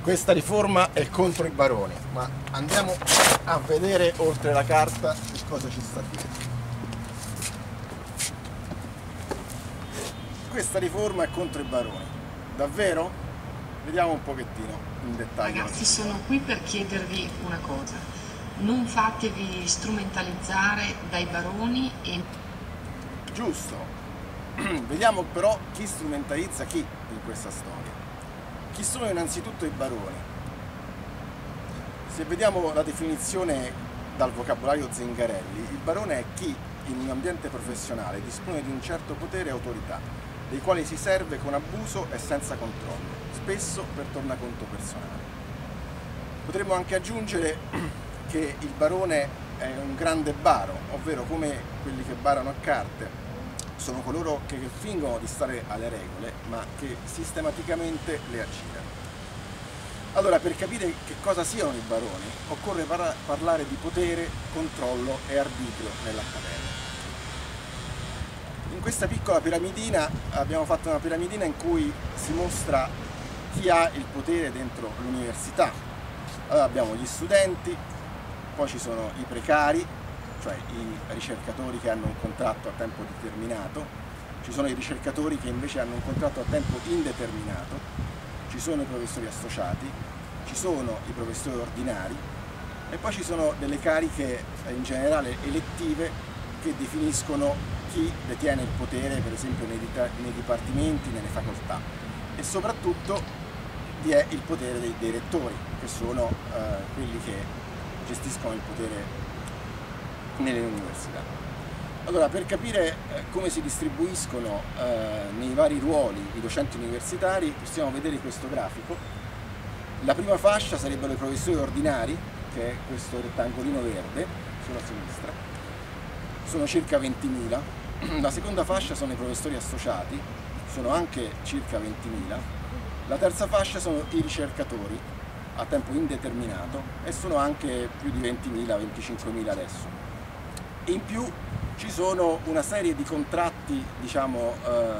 Questa riforma è contro i baroni, ma andiamo a vedere oltre la carta che cosa ci sta dietro. Questa riforma è contro i baroni, davvero? Vediamo un pochettino in dettaglio. Ragazzi, sono qui per chiedervi una cosa: non fatevi strumentalizzare dai baroni e... Giusto, vediamo però chi strumentalizza chi in questa storia. Chi sono innanzitutto i baroni? Se vediamo la definizione dal vocabolario Zingarelli, il barone è chi in un ambiente professionale dispone di un certo potere e autorità, dei quali si serve con abuso e senza controllo, spesso per tornaconto personale. Potremmo anche aggiungere che il barone è un grande baro, ovvero come quelli che barano a carte. Sono coloro che fingono di stare alle regole, ma che sistematicamente le aggirano. Allora, per capire che cosa siano i baroni, occorre parlare di potere, controllo e arbitrio nell'accademia. In questa piccola piramidina abbiamo fatto una piramidina in cui si mostra chi ha il potere dentro l'università. Allora abbiamo gli studenti, poi ci sono i precari, cioè i ricercatori che hanno un contratto a tempo determinato, ci sono i ricercatori che invece hanno un contratto a tempo indeterminato, ci sono i professori associati, ci sono i professori ordinari e poi ci sono delle cariche in generale elettive che definiscono chi detiene il potere, per esempio nei dipartimenti, nelle facoltà, e soprattutto vi è il potere dei rettori, che sono quelli che gestiscono il potere nelle università. Allora, per capire come si distribuiscono nei vari ruoli i docenti universitari, possiamo vedere questo grafico. La prima fascia sarebbero i professori ordinari, che è questo rettangolino verde sulla sinistra, sono circa 20.000. La seconda fascia sono i professori associati, sono anche circa 20.000. La terza fascia sono i ricercatori a tempo indeterminato e sono anche più di 20.000, 25.000 adesso. In più ci sono una serie di contratti, diciamo,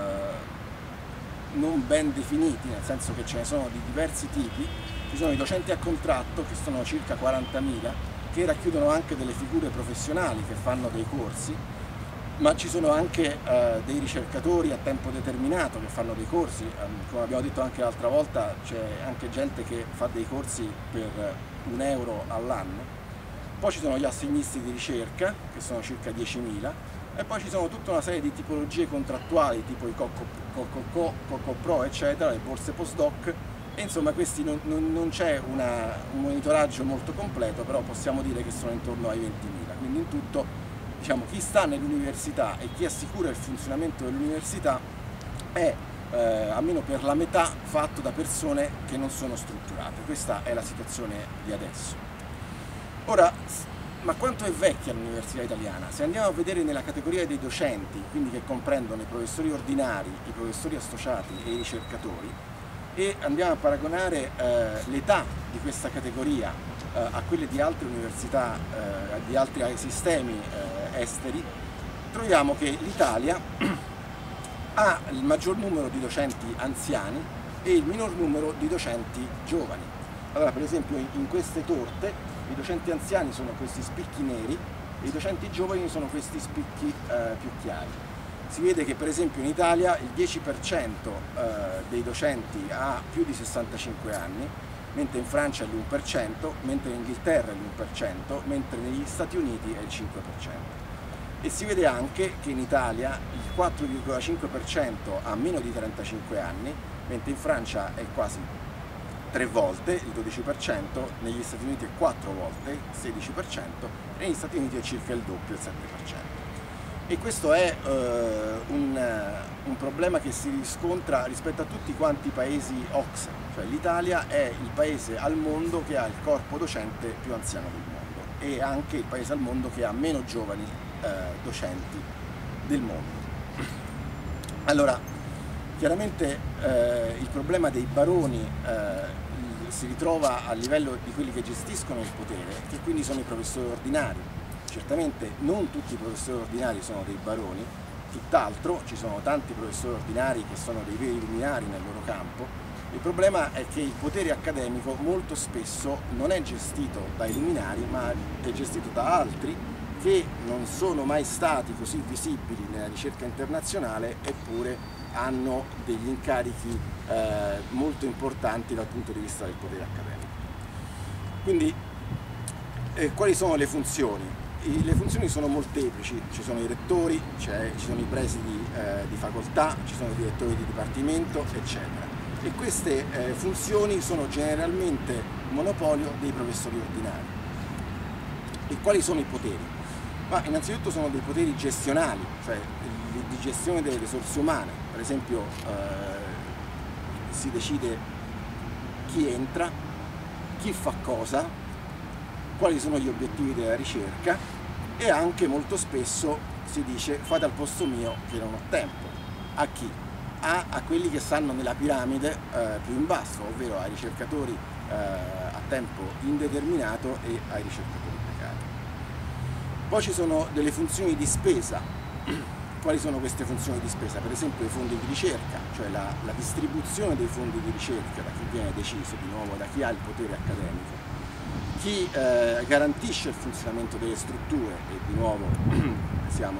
non ben definiti, nel senso che ce ne sono di diversi tipi. Ci sono i docenti a contratto, che sono circa 40.000, che racchiudono anche delle figure professionali che fanno dei corsi, ma ci sono anche dei ricercatori a tempo determinato che fanno dei corsi. Come abbiamo detto anche l'altra volta, c'è anche gente che fa dei corsi per €1 all'anno. Poi ci sono gli assegnisti di ricerca, che sono circa 10.000, e poi ci sono tutta una serie di tipologie contrattuali, tipo i CoCoPro, eccetera, le borse postdoc, e insomma questi non c'è un monitoraggio molto completo, però possiamo dire che sono intorno ai 20.000. Quindi in tutto, diciamo, chi sta nell'università e chi assicura il funzionamento dell'università è, almeno per la metà, fatto da persone che non sono strutturate. Questa è la situazione di adesso. Ora, ma quanto è vecchia l'università italiana? Se andiamo a vedere nella categoria dei docenti, quindi che comprendono i professori ordinari, i professori associati e i ricercatori, e andiamo a paragonare l'età di questa categoria a quelle di altre università, di altri sistemi esteri, troviamo che l'Italia ha il maggior numero di docenti anziani e il minor numero di docenti giovani. Allora, per esempio, in queste torte i docenti anziani sono questi spicchi neri e i docenti giovani sono questi spicchi più chiari. Si vede che per esempio in Italia il 10% dei docenti ha più di 65 anni, mentre in Francia è l'1%, mentre in Inghilterra è l'1%, mentre negli Stati Uniti è il 5%. E si vede anche che in Italia il 4,5% ha meno di 35 anni, mentre in Francia è quasi 3 volte, il 12%, negli Stati Uniti è 4 volte, il 16%, e negli Stati Uniti è circa il doppio, il 7%. E questo è un problema che si riscontra rispetto a tutti quanti i paesi OCSE, cioè l'Italia è il paese al mondo che ha il corpo docente più anziano del mondo e anche il paese al mondo che ha meno giovani docenti del mondo. Allora, chiaramente il problema dei baroni si ritrova a livello di quelli che gestiscono il potere, che quindi sono i professori ordinari. Certamente non tutti i professori ordinari sono dei baroni, tutt'altro ci sono tanti professori ordinari che sono dei veri luminari nel loro campo, Il problema è che il potere accademico molto spesso non è gestito dai luminari, ma è gestito da altri che non sono mai stati così visibili nella ricerca internazionale, eppure hanno degli incarichi molto importanti dal punto di vista del potere accademico. Quindi quali sono le funzioni? Le funzioni sono molteplici, ci sono i rettori, ci sono i presidi di facoltà, ci sono i direttori di dipartimento, eccetera. E queste funzioni sono generalmente monopolio dei professori ordinari. E quali sono i poteri? Ma innanzitutto sono dei poteri gestionali, cioè di gestione delle risorse umane. Per esempio si decide chi entra, chi fa cosa, quali sono gli obiettivi della ricerca, e anche molto spesso si dice fate al posto mio che non ho tempo. A chi? A quelli che stanno nella piramide più in basso, ovvero ai ricercatori a tempo indeterminato e ai ricercatori precari. Poi ci sono delle funzioni di spesa. Quali sono queste funzioni di spesa? Per esempio i fondi di ricerca, cioè la distribuzione dei fondi di ricerca da chi viene deciso, di nuovo da chi ha il potere accademico, chi garantisce il funzionamento delle strutture, e di nuovo siamo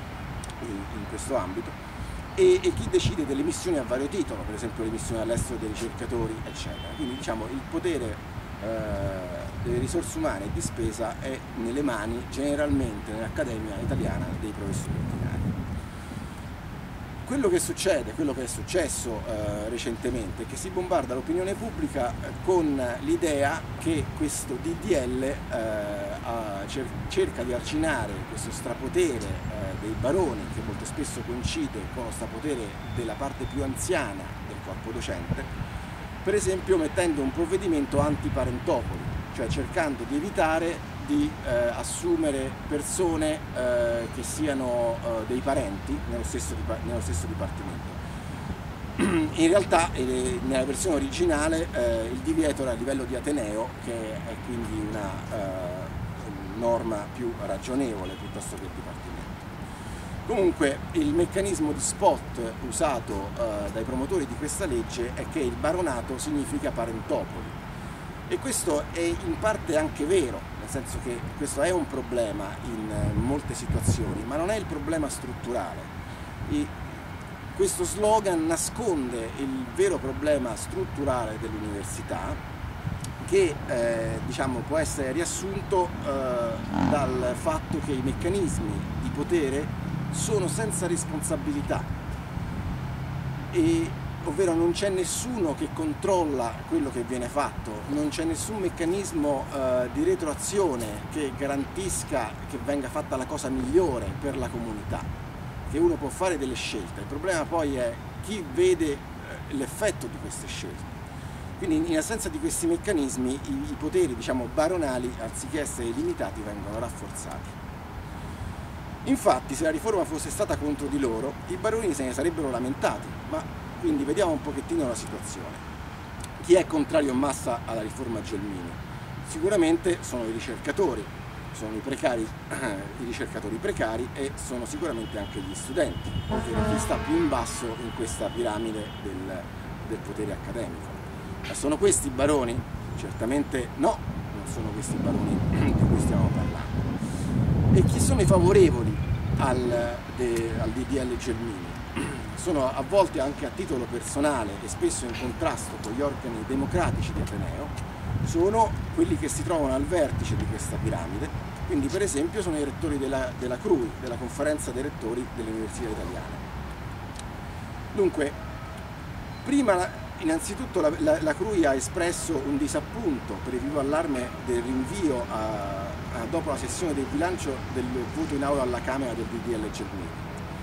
in questo ambito, e chi decide delle missioni a vario titolo, per esempio le missioni all'estero dei ricercatori, eccetera. Quindi diciamo il potere delle risorse umane e di spesa è nelle mani generalmente nell'Accademia Italiana dei professori ordinari. Quello che succede, quello che è successo recentemente, è che si bombarda l'opinione pubblica con l'idea che questo DDL cerca di arginare questo strapotere dei baroni, che molto spesso coincide con lo strapotere della parte più anziana del corpo docente, per esempio mettendo un provvedimento antiparentopoli, cioè cercando di evitare di assumere persone che siano dei parenti nello stesso dipartimento. In realtà nella versione originale il divieto era a livello di ateneo, che è quindi una norma più ragionevole piuttosto che il dipartimento. Comunque il meccanismo di spot usato dai promotori di questa legge è che il baronato significa parentopoli, e questo è in parte anche vero, nel senso che questo è un problema in molte situazioni, ma non è il problema strutturale. Questo slogan nasconde il vero problema strutturale dell'università, che diciamo, può essere riassunto dal fatto che i meccanismi di potere sono senza responsabilità, ovvero non c'è nessuno che controlla quello che viene fatto, non c'è nessun meccanismo di retroazione che garantisca che venga fatta la cosa migliore per la comunità, che uno può fare delle scelte. Il problema poi è chi vede l'effetto di queste scelte. Quindi in assenza di questi meccanismi i poteri, diciamo, baronali, anziché essere limitati, vengono rafforzati. Infatti, se la riforma fosse stata contro di loro, i baroni se ne sarebbero lamentati, ma quindi vediamo un pochettino la situazione. Chi è contrario in massa alla riforma Gelmini? Sicuramente sono i ricercatori, sono i precari, i ricercatori precari, e sono sicuramente anche gli studenti, ovvero chi sta più in basso in questa piramide del potere accademico. Ma sono questi i baroni? Certamente no, non sono questi i baroni di cui stiamo parlando. E chi sono i favorevoli al DDL Gelmini? Sono a volte anche a titolo personale e spesso in contrasto con gli organi democratici di ateneo, sono quelli che si trovano al vertice di questa piramide, quindi per esempio sono i rettori della CRUI, della Conferenza dei Rettori delle Università Italiane. Dunque, prima innanzitutto la CRUI ha espresso un disappunto per il vivo allarme del rinvio dopo la sessione del bilancio del voto in aula alla Camera del DDL Gelmini.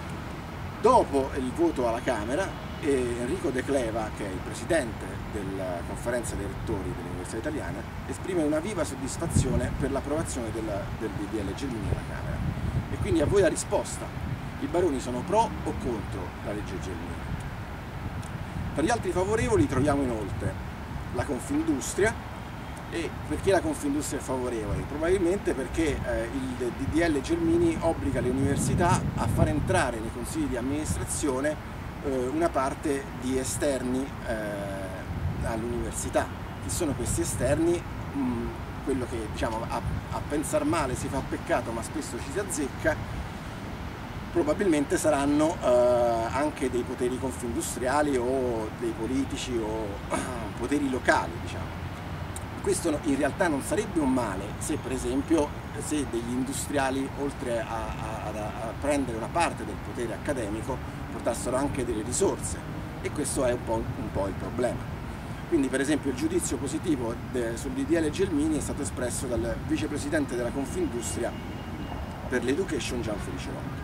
Dopo il voto alla Camera, Enrico De Cleva, che è il presidente della Conferenza dei Rettori delle Università Italiane, esprime una viva soddisfazione per l'approvazione del DDL Gelmini alla Camera. E quindi a voi la risposta: i baroni sono pro o contro la legge Gelmini? Tra gli altri favorevoli troviamo inoltre la Confindustria. E perché la Confindustria è favorevole? Probabilmente perché il DDL Gelmini obbliga le università a far entrare nei consigli di amministrazione una parte di esterni all'università. Chi sono questi esterni? Quello che diciamo a pensar male si fa peccato, ma spesso ci si azzecca, probabilmente saranno anche dei poteri confindustriali o dei politici o poteri locali, diciamo. Questo in realtà non sarebbe un male se, per esempio, se degli industriali, oltre a prendere una parte del potere accademico, portassero anche delle risorse, e questo è un po' il problema. Quindi, per esempio, il giudizio positivo sul DDL Gelmini è stato espresso dal vicepresidente della Confindustria per l'Education Gian Felice Rocca.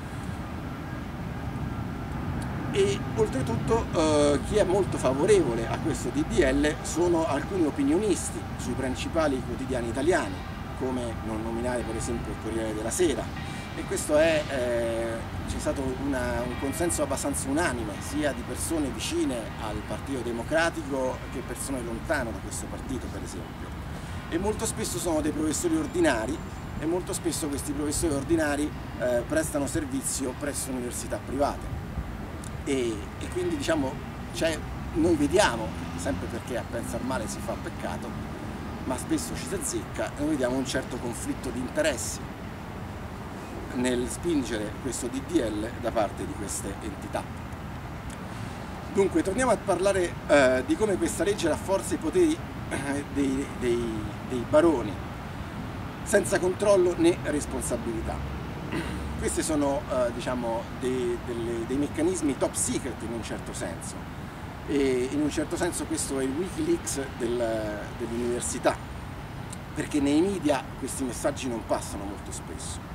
E oltretutto chi è molto favorevole a questo DDL sono alcuni opinionisti sui principali quotidiani italiani, come non nominare per esempio il Corriere della Sera, e questo c'è stato un consenso abbastanza unanime, sia di persone vicine al Partito Democratico che persone lontane da questo partito, per esempio. E molto spesso sono dei professori ordinari, e molto spesso questi professori ordinari prestano servizio presso università private. E quindi diciamo, noi vediamo, sempre perché a pensar male si fa peccato, ma spesso ci si azzecca, noi vediamo un certo conflitto di interessi nel spingere questo DDL da parte di queste entità. Dunque, torniamo a parlare di come questa legge rafforza i poteri dei baroni, senza controllo né responsabilità. Questi sono diciamo, dei meccanismi top secret in un certo senso, e in un certo senso questo è il Wikileaks dell'università, perché nei media questi messaggi non passano molto spesso.